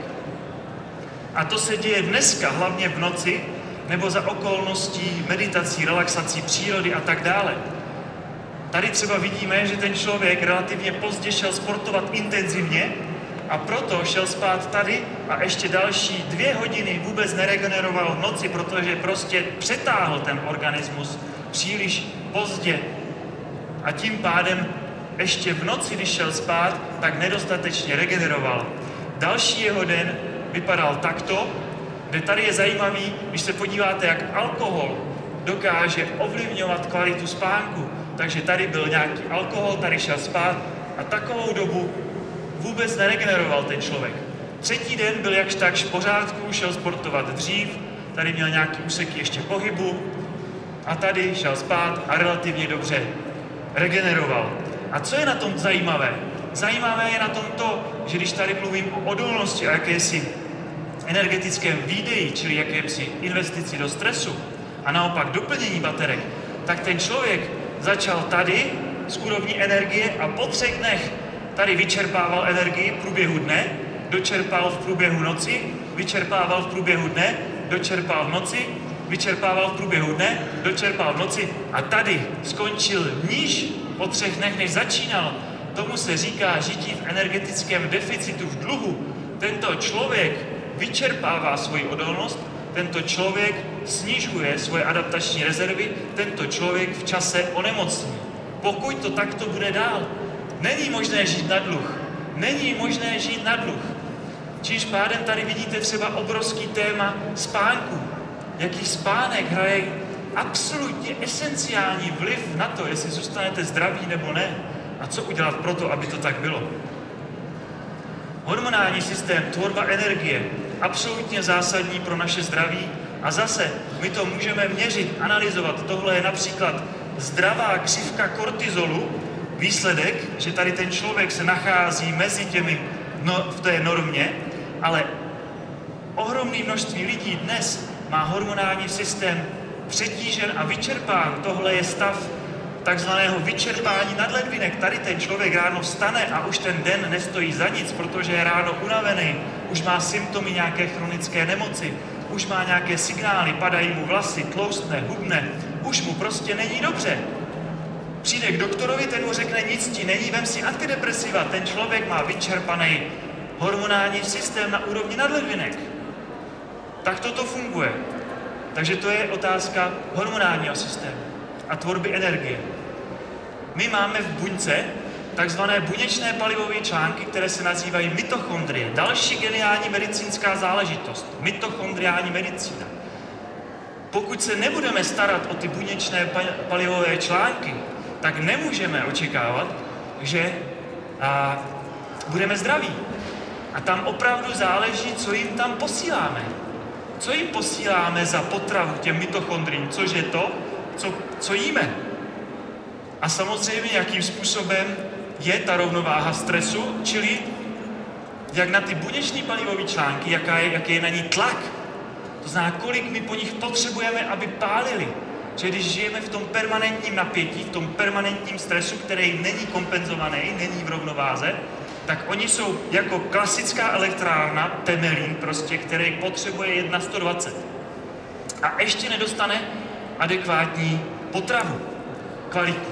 A to se děje dneska, hlavně v noci, nebo za okolností meditací, relaxací, přírody a tak dále. Tady třeba vidíme, že ten člověk relativně pozdě šel sportovat intenzivně a proto šel spát tady a ještě další 2 hodiny vůbec neregeneroval v noci, protože prostě přetáhl ten organismus příliš pozdě. A tím pádem ještě v noci, když šel spát, tak nedostatečně regeneroval. Další jeho den vypadal takto, kde tady je zajímavý, když se podíváte, jak alkohol dokáže ovlivňovat kvalitu spánku. Takže tady byl nějaký alkohol, tady šel spát a takovou dobu vůbec neregeneroval ten člověk. Třetí den byl jakž takž v pořádku, šel sportovat dřív, tady měl nějaký úseky ještě pohybu a tady šel spát a relativně dobře regeneroval. A co je na tom zajímavé? Zajímavé je na tom to, že když tady mluvím o odolnosti a jakési energetickém výdeji, čili jakési investici do stresu a naopak doplnění baterek, tak ten člověk začal tady z úrovní energie a po 3 dnech tady vyčerpával energii v průběhu dne, dočerpal v průběhu noci, vyčerpával v průběhu dne, dočerpal v noci, vyčerpával v průběhu dne, dočerpal v noci a tady skončil níž po 3 dnech, než začínal. Tomu se říká žití v energetickém deficitu, v dluhu. Tento člověk vyčerpává svoji odolnost, tento člověk snižuje svoje adaptační rezervy, tento člověk v čase onemocní. Pokud to takto bude dál, není možné žít na dluh. Není možné žít na dluh. Čímž pádem tady vidíte třeba obrovský téma spánku. Jaký spánek hraje absolutně esenciální vliv na to, jestli zůstanete zdraví nebo ne. A co udělat pro to, aby to tak bylo. Hormonální systém, tvorba energie, absolutně zásadní pro naše zdraví. A zase, my to můžeme měřit, analyzovat. Tohle je například zdravá křivka kortizolu, výsledek, že tady ten člověk se nachází mezi těmi v té normě, ale ohromné množství lidí dnes má hormonální systém přetížen a vyčerpán. Tohle je stav takzvaného vyčerpání nadledvinek. Tady ten člověk ráno vstane a už ten den nestojí za nic, protože je ráno unavený, už má symptomy nějaké chronické nemoci, už má nějaké signály, padají mu vlasy, tloustne, hubne, už mu prostě není dobře. Přijde k doktorovi, ten mu řekne, nic ti není, vem si antidepresiva. Ten člověk má vyčerpaný hormonální systém na úrovni nadledvinek. Tak toto funguje. Takže to je otázka hormonálního systému a tvorby energie. My máme v buňce takzvané buněčné palivové články, které se nazývají mitochondrie. Další geniální medicínská záležitost. Mitochondriální medicína. Pokud se nebudeme starat o ty buněčné palivové články, tak nemůžeme očekávat, že budeme zdraví. A tam opravdu záleží, co jim tam posíláme. Co jim posíláme za potravu těm mitochondriím, což je to, co jíme. A samozřejmě, jakým způsobem je ta rovnováha stresu, čili jak na ty buněčné palivové články, jaký je na ní tlak. To znamená, kolik my po nich potřebujeme, aby pálili. Že když žijeme v tom permanentním napětí, v tom permanentním stresu, který není kompenzovaný, není v rovnováze, tak oni jsou jako klasická elektrárna, Temelín prostě, který potřebuje 120. A ještě nedostane adekvátní potravu, kvalitní.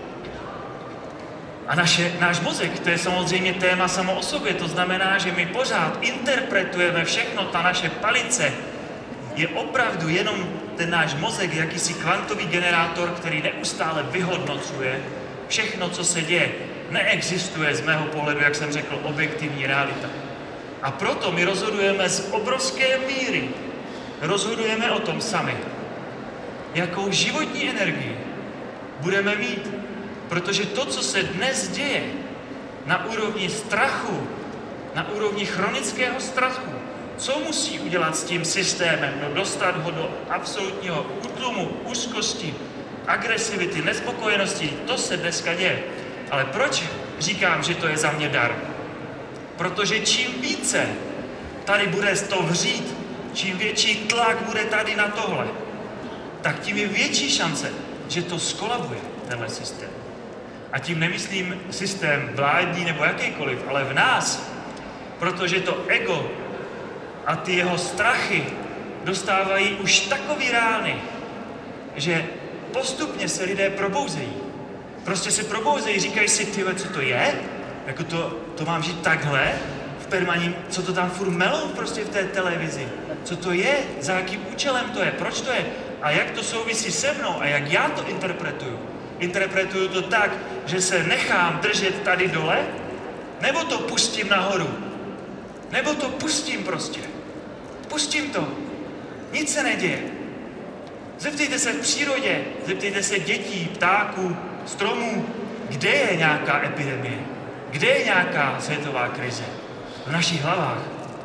A náš mozek, to je samozřejmě téma samo o sobě, to znamená, že my pořád interpretujeme všechno, ta naše palice je opravdu jenom ten náš mozek, jakýsi kvantový generátor, který neustále vyhodnocuje všechno, co se děje. Neexistuje z mého pohledu, jak jsem řekl, objektivní realita. A proto my rozhodujeme z obrovské míry. Rozhodujeme o tom sami. Jakou životní energii budeme mít. Protože to, co se dnes děje na úrovni strachu, na úrovni chronického strachu, co musí udělat s tím systémem? No, dostat ho do absolutního útlumu, úzkosti, agresivity, nespokojenosti. To se dneska děje. Ale proč říkám, že to je za mě dar? Protože čím více tady bude to vřít, čím větší tlak bude tady na tohle, tak tím je větší šance, že to skolabuje, tenhle systém. A tím nemyslím systém vládní nebo jakýkoliv, ale v nás. Protože to ego a ty jeho strachy dostávají už takový rány, že postupně se lidé probouzejí. Prostě se probouzejí, říkají si, tyhle, co to je? Jako to mám žít takhle? V permanentním, co to tam furt melou prostě v té televizi? Co to je? Za jakým účelem to je? Proč to je? A jak to souvisí se mnou? A jak já to interpretuju? Interpretuju to tak, že se nechám držet tady dole, nebo to pustím nahoru? Nebo to pustím prostě. Pustím to. Nic se neděje. Zeptejte se v přírodě, zeptejte se dětí, ptáků, stromů, kde je nějaká epidemie, kde je nějaká světová krize. V našich hlavách.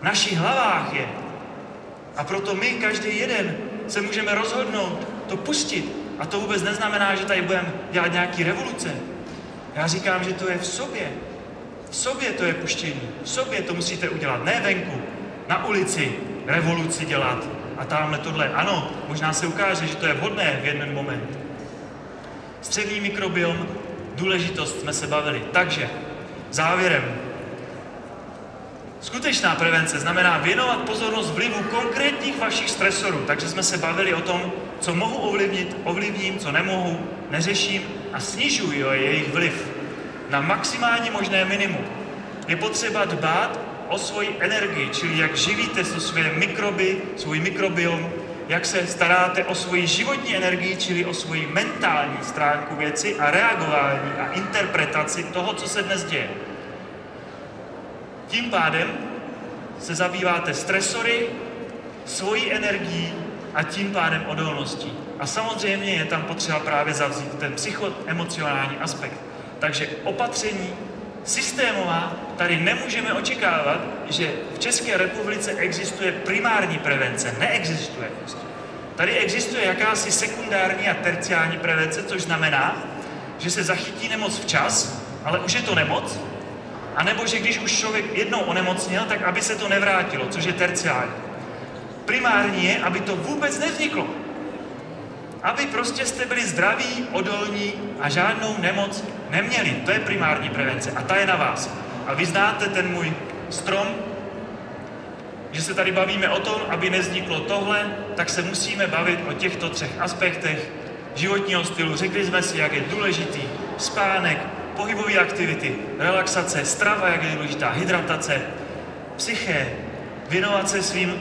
V našich hlavách je. A proto my, každý jeden, se můžeme rozhodnout to pustit. A to vůbec neznamená, že tady budeme dělat nějaký revoluce. Já říkám, že to je v sobě. V sobě to je puštění. V sobě to musíte udělat. Ne venku, na ulici, revoluci dělat. A tamhle tohle. Ano, možná se ukáže, že to je vhodné v jeden moment. Střevní mikrobiom, důležitost jsme se bavili. Takže, závěrem. Skutečná prevence znamená věnovat pozornost vlivu konkrétních vašich stresorů. Takže jsme se bavili o tom, co mohu ovlivnit, ovlivním, co nemohu, neřeším a snižuji jejich vliv na maximálně možné minimum. Je potřeba dbát o svoji energii, čili jak živíte své mikroby, svůj mikrobiom, jak se staráte o svoji životní energii, čili o svoji mentální stránku věci a reagování a interpretaci toho, co se dnes děje. Tím pádem se zabýváte stresory, svojí energií a tím pádem odolností. A samozřejmě je tam potřeba právě zavzít ten psychoemocionální aspekt. Takže opatření systémová, tady nemůžeme očekávat, že v České republice existuje primární prevence. Neexistuje. Tady existuje jakási sekundární a terciální prevence, což znamená, že se zachytí nemoc včas, ale už je to nemoc, anebo že když už člověk jednou onemocněl, tak aby se to nevrátilo, což je terciální. Primární je, aby to vůbec nevzniklo. Aby prostě jste byli zdraví, odolní a žádnou nemoc neměli. To je primární prevence a ta je na vás. A vy znáte ten můj strom, že se tady bavíme o tom, aby nevzniklo tohle, tak se musíme bavit o těchto 3 aspektech životního stylu. Řekli jsme si, jak je důležitý spánek, pohybové aktivity, relaxace, strava, jak je důležitá, hydratace, psyché, věnovat se svým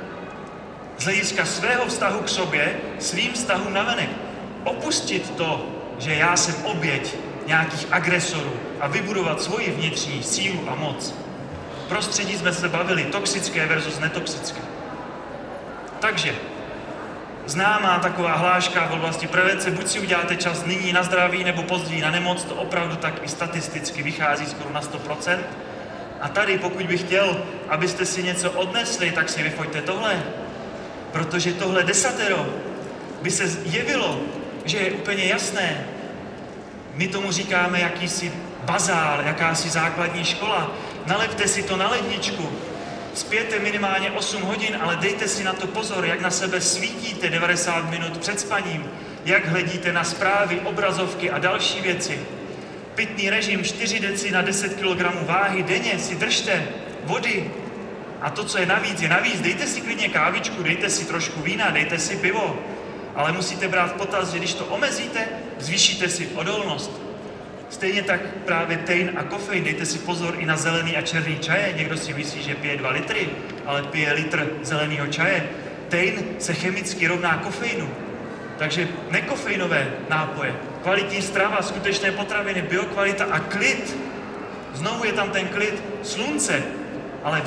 z hlediska svého vztahu k sobě, svým vztahům navenek. Opustit to, že já jsem oběť nějakých agresorů a vybudovat svoji vnitřní sílu a moc. Prostředí jsme se bavili, toxické versus netoxické. Takže, známá taková hláška v oblasti prevence, buď si uděláte čas nyní na zdraví, nebo později na nemoc, to opravdu tak i statisticky vychází skoro na 100%. A tady, pokud bych chtěl, abyste si něco odnesli, tak si vyfoďte tohle. Protože tohle desatero by se jevilo, že je úplně jasné. My tomu říkáme jakýsi bazál, jakási základní škola. Nalepte si to na ledničku, spěte minimálně 8 hodin, ale dejte si na to pozor, jak na sebe svítíte 90 minut před spaním, jak hledíte na zprávy, obrazovky a další věci. Pitný režim 4 deci na 10 kg váhy denně si držte, vody. A to, co je navíc, dejte si klidně kávičku, dejte si trošku vína, dejte si pivo. Ale musíte brát v potaz, že když to omezíte, zvýšíte si odolnost. Stejně tak právě tein a kofein, dejte si pozor i na zelený a černý čaje. Někdo si myslí, že pije 2 litry, ale pije litr zeleného čaje. Tein se chemicky rovná kofeinu. Takže nekofeinové nápoje, kvalitní strava, skutečné potraviny, biokvalita a klid. Znovu je tam ten klid, slunce, ale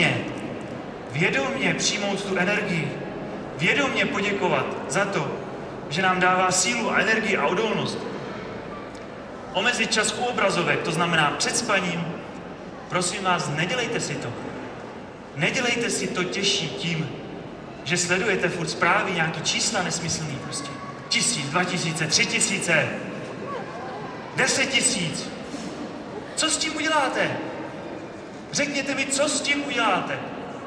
vědomně přijmout tu energii. Vědomně poděkovat za to, že nám dává sílu a energii a odolnost. Omezit čas u obrazovek, to znamená před spaním. Prosím vás, nedělejte si to. Nedělejte si to těžší tím, že sledujete furt zprávy, nějaký čísla nesmyslný prostě. 1000, 2000, 3000, 10 000. Co s tím uděláte? Řekněte mi, co s tím uděláte?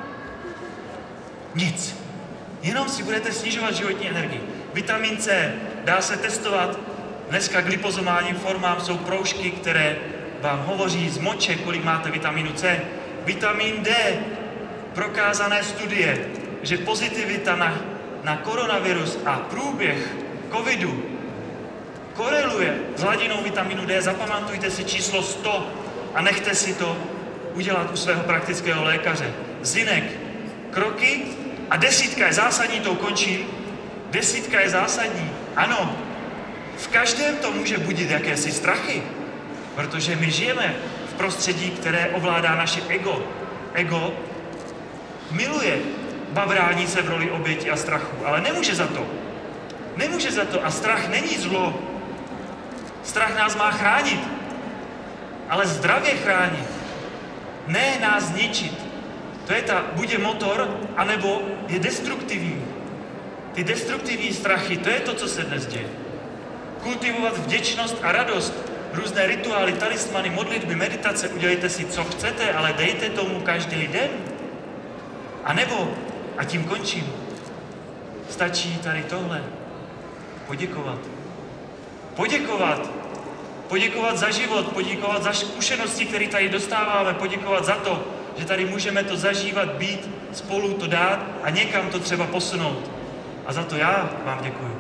Nic. Jenom si budete snižovat životní energii. Vitamin C dá se testovat. Dneska glypozomálním formám jsou proužky, které vám hovoří z moče, kolik máte vitaminu C. Vitamin D. Prokázané studie, že pozitivita na koronavirus a průběh covidu koreluje s hladinou vitaminu D. Zapamatujte si číslo 100 a nechte si to udělat u svého praktického lékaře. Zinek, kroky a 10 je zásadní, to končím. 10 je zásadní. Ano, v každém to může budit jakési strachy, protože my žijeme v prostředí, které ovládá naše ego. Ego miluje babrání se v roli oběti a strachu, ale nemůže za to. Nemůže za to a strach není zlo. Strach nás má chránit, ale zdravě chránit. Ne nás zničit. To je buď je motor, anebo je destruktivní. Ty destruktivní strachy, to je to, co se dnes děje. Kultivovat vděčnost a radost, různé rituály, talismany, modlitby, meditace, udělejte si, co chcete, ale dejte tomu každý den. A nebo, a tím končím, stačí tady tohle. Poděkovat. Poděkovat. Poděkovat za život, poděkovat za zkušenosti, které tady dostáváme, poděkovat za to, že tady můžeme to zažívat, být, spolu to dát a někam to třeba posunout. A za to já vám děkuju.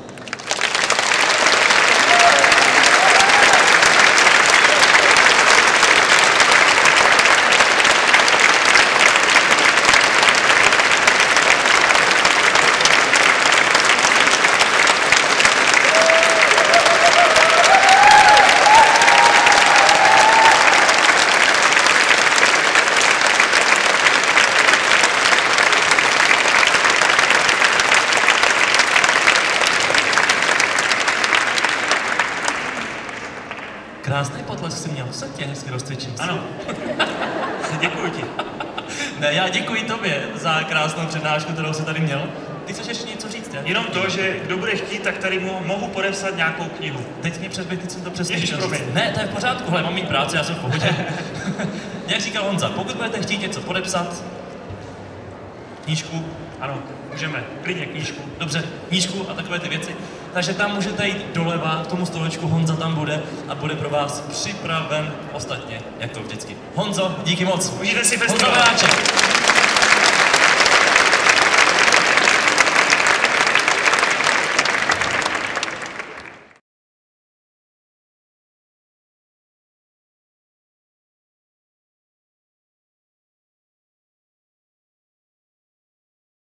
Krásný potlesk jsi měl, jsem tě hezky rozcvičil.
Ano. Děkuji ti.
Ne, já děkuji tobě za krásnou přednášku, kterou jsi tady měl. Ty chceš ještě něco říct, ne?
Jenom to, že kdo bude chtít, tak tady mohu podepsat nějakou knihu.
Teď mě předběh, teď jsem to přesně
Ježiš,
chtěl
promiň.
říct. Ne, to je v pořádku, hele, mám mít práci, já jsem v pohodě. Jak říkal Honza, pokud budete chtít něco podepsat, knížku,
Ano, můžeme. Klidně knížku.
dobře, knížku a takové ty věci. Takže tam můžete jít doleva, k tomu stolečku, Honza tam bude a bude pro vás připraven ostatně, jak to vždycky. Honzo, díky moc.
Užijte si
Honza
festival.
Vojáček.